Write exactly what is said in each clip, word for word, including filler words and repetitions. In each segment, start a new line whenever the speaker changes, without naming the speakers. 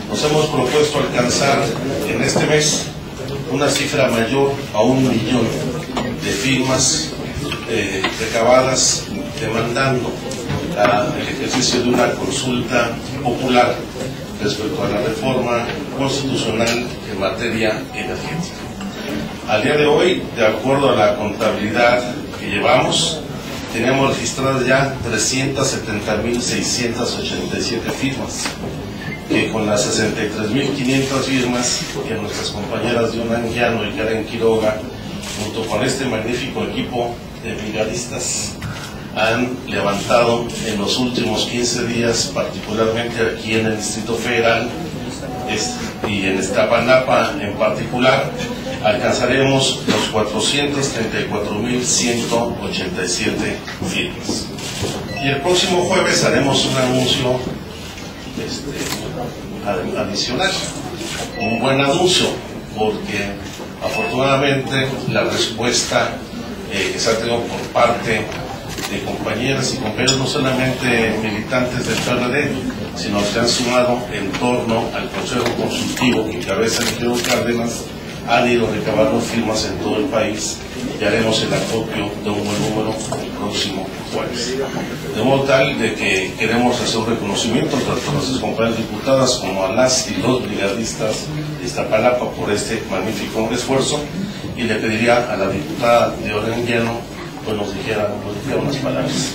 Nos hemos propuesto alcanzar en este mes una cifra mayor a un millón de firmas eh, recabadas demandando la, el ejercicio de una consulta popular respecto a la reforma constitucional en materia energética. Al día de hoy, de acuerdo a la contabilidad que llevamos, tenemos registradas ya trescientas setenta mil seiscientas ochenta y siete firmas, que con las sesenta y tres mil quinientas firmas que nuestras compañeras Diana Anguiano y Karen Quiroga, junto con este magnífico equipo de brigadistas, han levantado en los últimos quince días, particularmente aquí en el Distrito Federal y en Iztapalapa en particular, alcanzaremos los cuatrocientas treinta y cuatro mil ciento ochenta y siete firmas. Y el próximo jueves haremos un anuncio este, adicional, un buen anuncio, porque afortunadamente la respuesta eh, que se ha tenido por parte de compañeras y compañeros, no solamente militantes del P R D, sino que han sumado en torno al Consejo Consultivo que encabeza el ingeniero Cárdenas, han ido recabando firmas en todo el país y haremos el acopio de un buen número el próximo jueves. De modo tal de que queremos hacer un reconocimiento tanto a nuestras compañeras diputadas como a las y los brigadistas de Iztapalapa por este magnífico esfuerzo, y le pediría a la diputada Diana Anguiano pues nos dijera, nos dijera unas palabras.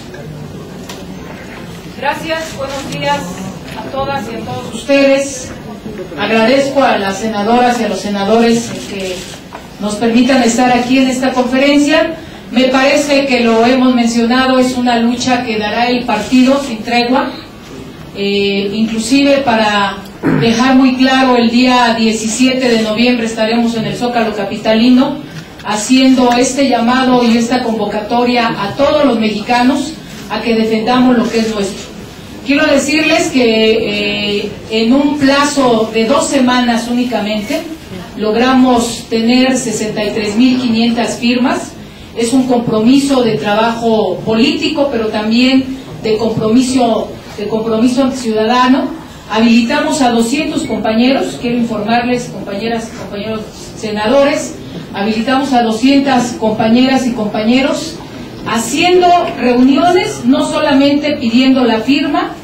Gracias, buenos días a todas y a todos ustedes. Agradezco a las senadoras y a los senadores que nos permitan estar aquí en esta conferencia. Me parece que lo hemos mencionado, es una lucha que dará el partido sin tregua, eh, inclusive para dejar muy claro, el día diecisiete de noviembre estaremos en el Zócalo capitalino haciendo este llamado y esta convocatoria a todos los mexicanos a que defendamos lo que es nuestro. Quiero decirles que eh, en un plazo de dos semanas únicamente logramos tener sesenta y tres mil quinientas firmas. Es un compromiso de trabajo político, pero también de compromiso, de compromiso ciudadano. Habilitamos a doscientos compañeros, quiero informarles, compañeras y compañeros senadores, habilitamos a doscientas compañeras y compañeros haciendo reuniones, no solamente pidiendo la firma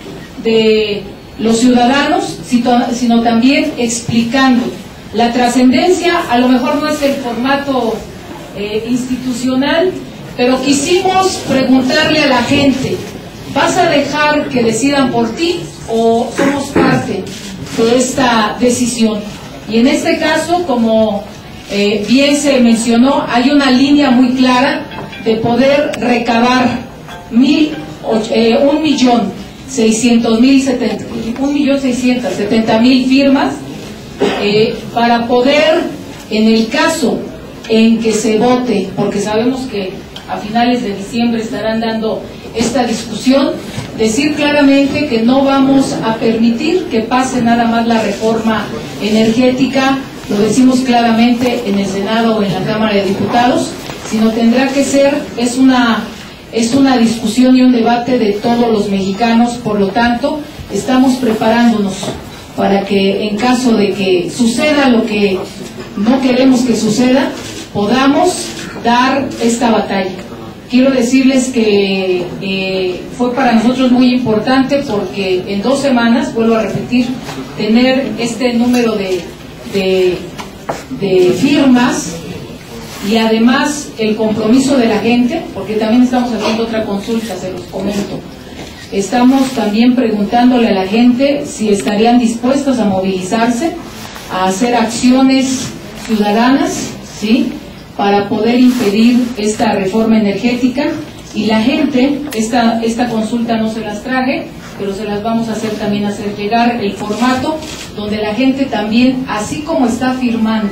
de los ciudadanos, sino también explicando la trascendencia. A lo mejor no es el formato eh, institucional, pero quisimos preguntarle a la gente, ¿vas a dejar que decidan por ti o somos parte de esta decisión? Y en este caso, como eh, bien se mencionó, hay una línea muy clara de poder recabar mil, eh, un millón seiscientos mil setenta, un millón seiscientos setenta mil firmas eh, para poder, en el caso en que se vote, porque sabemos que a finales de diciembre estarán dando esta discusión, decir claramente que no vamos a permitir que pase nada más la reforma energética, lo decimos claramente en el Senado o en la Cámara de Diputados, sino tendrá que ser, es una, es una discusión y un debate de todos los mexicanos. Por lo tanto, estamos preparándonos para que en caso de que suceda lo que no queremos que suceda, podamos dar esta batalla. Quiero decirles que eh, fue para nosotros muy importante porque en dos semanas, vuelvo a repetir, tener este número de, de, de firmas y además el compromiso de la gente, porque también estamos haciendo otra consulta, se los comento. Estamos también preguntándole a la gente si estarían dispuestos a movilizarse, a hacer acciones ciudadanas, ¿sí?, para poder impedir esta reforma energética. Y la gente, esta, esta consulta no se las traje, pero se las vamos a hacer también hacer llegar el formato donde la gente también, así como está firmando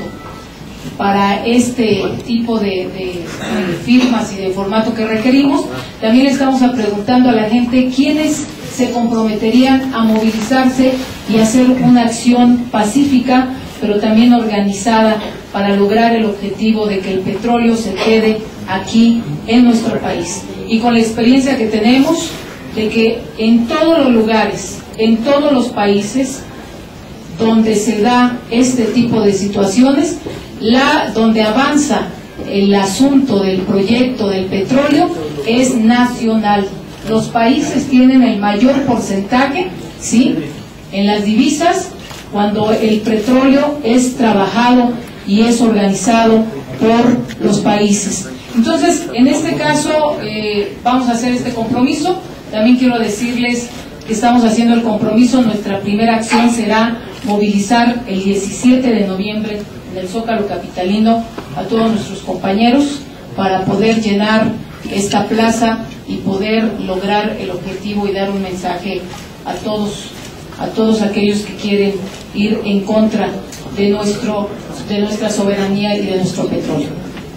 para este tipo de, de, de firmas y de formato que requerimos, también le estamos preguntando a la gente quiénes se comprometerían a movilizarse y hacer una acción pacífica, pero también organizada, para lograr el objetivo de que el petróleo se quede aquí en nuestro país. Y con la experiencia que tenemos de que en todos los lugares, en todos los países, donde se da este tipo de situaciones, la, donde avanza el asunto del proyecto del petróleo es nacional. Los países tienen el mayor porcentaje, ¿sí?, en las divisas, cuando el petróleo es trabajado y es organizado por los países. Entonces, en este caso, eh, vamos a hacer este compromiso. También quiero decirles que estamos haciendo el compromiso. Nuestra primera acción será movilizar el diecisiete de noviembre en el Zócalo capitalino a todos nuestros compañeros para poder llenar esta plaza y poder lograr el objetivo y dar un mensaje a todos a todos aquellos que quieren ir en contra de nuestro de nuestra soberanía y de nuestro petróleo.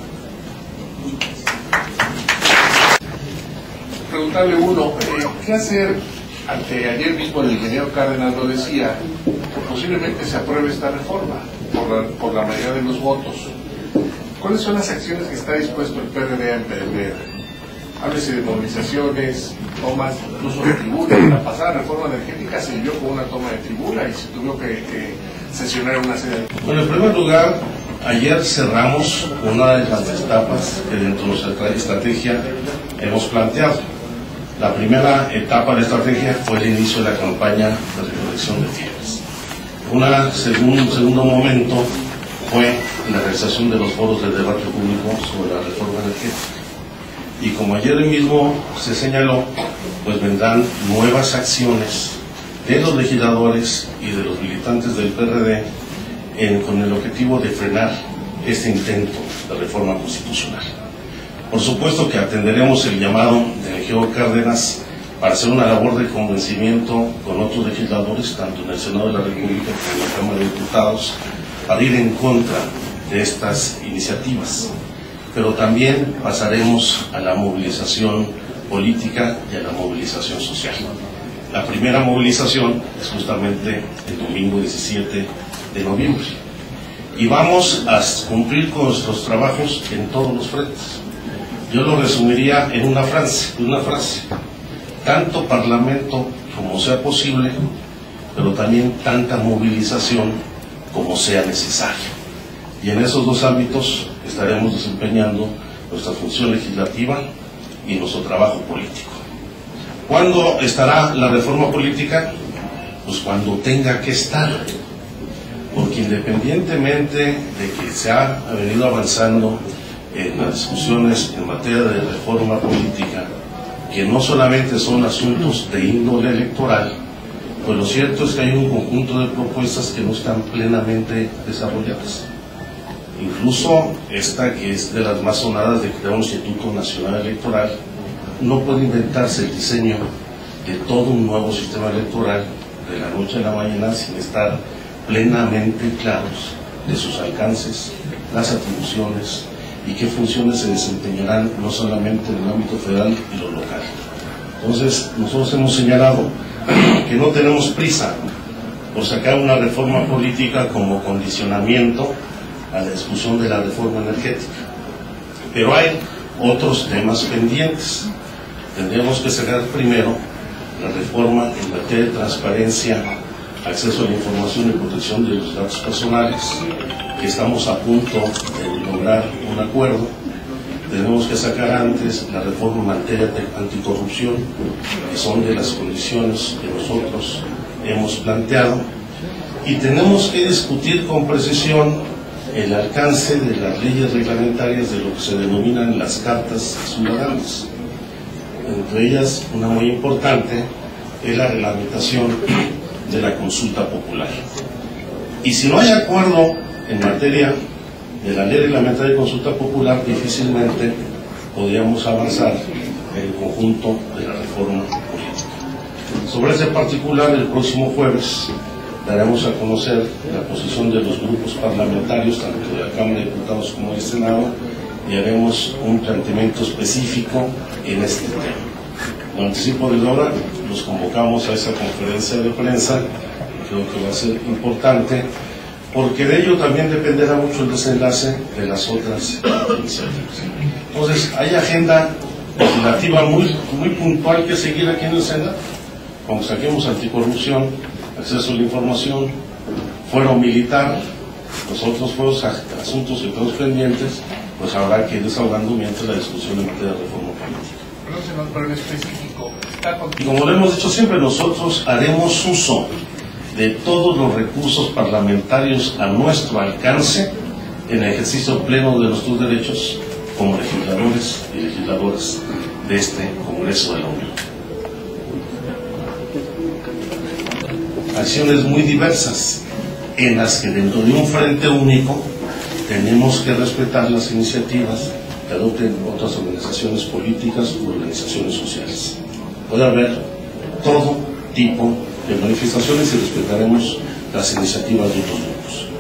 Preguntarle uno, eh, ¿qué hacer ante ayer mismo el ingeniero Cárdenas lo decía, que posiblemente se apruebe esta reforma por la, por la mayoría de los votos? ¿Cuáles son las acciones que está dispuesto el P R D a emprender? Háblese de movilizaciones, tomas, incluso de tribuna. La pasada reforma energética se vivió con una toma de tribuna y se tuvo que, que sesionar una serie de...
Bueno, en primer lugar, ayer cerramos una de las etapas que dentro de nuestra estrategia hemos planteado. La primera etapa de la estrategia fue el inicio de la campaña de recolección de firmas. Una, según, un segundo momento fue la realización de los foros de debate público sobre la reforma energética. Y como ayer mismo se señaló, pues vendrán nuevas acciones de los legisladores y de los militantes del P R D en, con el objetivo de frenar este intento de reforma constitucional. Por supuesto que atenderemos el llamado del ingeniero Cárdenas para hacer una labor de convencimiento con otros legisladores, tanto en el Senado de la República como en la Cámara de Diputados, para ir en contra de estas iniciativas. Pero también pasaremos a la movilización política y a la movilización social. La primera movilización es justamente el domingo diecisiete de noviembre. Y vamos a cumplir con nuestros trabajos en todos los frentes. Yo lo resumiría en una frase, una frase. Tanto parlamento como sea posible, pero también tanta movilización como sea necesario. Y en esos dos ámbitos estaremos desempeñando nuestra función legislativa y nuestro trabajo político. ¿Cuándo estará la reforma política? Pues cuando tenga que estar, porque independientemente de que se ha venido avanzando en las discusiones en materia de reforma política, que no solamente son asuntos de índole electoral, pues lo cierto es que hay un conjunto de propuestas que no están plenamente desarrolladas. Incluso esta, que es de las más sonadas, de crear un Instituto Nacional Electoral, no puede inventarse el diseño de todo un nuevo sistema electoral de la noche a la mañana sin estar plenamente claros de sus alcances, las atribuciones y qué funciones se desempeñarán no solamente en el ámbito federal y lo local. Entonces, nosotros hemos señalado que no tenemos prisa por sacar una reforma política como condicionamiento a la discusión de la reforma energética, pero hay otros temas pendientes. Tendríamos que sacar primero la reforma en materia de transparencia, acceso a la información y protección de los datos personales, que estamos a punto de lograr un acuerdo. Tenemos que sacar antes la reforma en materia de anticorrupción, que son de las condiciones que nosotros hemos planteado, y tenemos que discutir con precisión el alcance de las leyes reglamentarias de lo que se denominan las cartas ciudadanas. Entre ellas, una muy importante es la reglamentación de la consulta popular. Y si no hay acuerdo en materia de la ley reglamentaria de consulta popular, difícilmente podríamos avanzar en el conjunto de la reforma política. Sobre ese particular, el próximo jueves daremos a conocer la posición de los grupos parlamentarios, tanto de la Cámara de Diputados como del Senado, y haremos un planteamiento específico en este tema. Con anticipo de la hora, los convocamos a esa conferencia de prensa, creo que va a ser importante, porque de ello también dependerá mucho el desenlace de las otras iniciativas. Entonces, hay agenda legislativa muy, muy puntual que seguir aquí en el Senado. Cuando saquemos anticorrupción, acceso a la información, fuero militar, los otros fueros asuntos que tenemos pendientes, pues habrá que ir desahogando mientras la discusión en materia de reforma política.
Pero, senador, pero en específico, está
Y como lo hemos dicho siempre, nosotros haremos uso de todos los recursos parlamentarios a nuestro alcance en el ejercicio pleno de nuestros derechos como legisladores y legisladoras de este Congreso de la Unión. Acciones muy diversas en las que dentro de un frente único tenemos que respetar las iniciativas que adopten otras organizaciones políticas u organizaciones sociales. Puede haber todo tipo de manifestaciones y respetaremos las iniciativas de otros grupos.